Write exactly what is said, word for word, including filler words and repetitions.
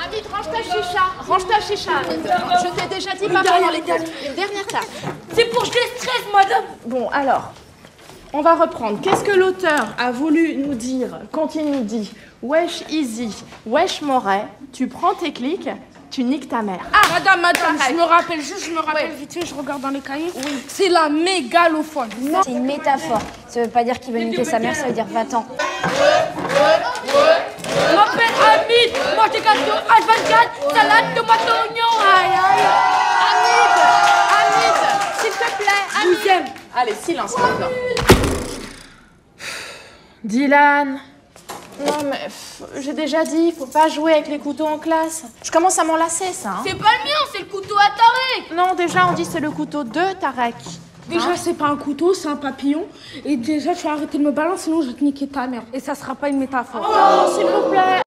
Hamid, range ta chicha. Range ta chicha, Hamid. Je t'ai déjà dit pas pendant les classes. Une dernière table. C'est pour que je les stresse, madame. Bon, alors, on va reprendre. Qu'est-ce que l'auteur a voulu nous dire quand il nous dit « Wesh Easy, wesh Moret, tu prends tes clics, tu niques ta mère ». Ah, madame, madame, je me rappelle juste, je me rappelle vite fait, je regarde dans les cahiers. Oui. C'est la mégalophone. C'est une métaphore. Ça veut pas dire qu'il va niquer sa mère, ça veut dire va-t'en. Je m'appelle Hamid, moi j'ai gâteau H vingt-quatre, salade, tomate, oignon. Aïe, aïe. Hamid, Hamid, s'il te plaît, Hamid. Je vous aime. Allez, silence maintenant. Dylan. Non mais pff, j'ai déjà dit, faut pas jouer avec les couteaux en classe. Je commence à m'en lasser ça. Hein. C'est pas le mien, c'est le couteau à Tarek. Non, déjà on dit c'est le couteau de Tarek. Déjà, c'est pas un couteau, c'est un papillon. Et déjà, tu vas arrêter de me balancer, sinon je vais te niquer ta mère. Et ça sera pas une métaphore. Oh, s'il vous plaît.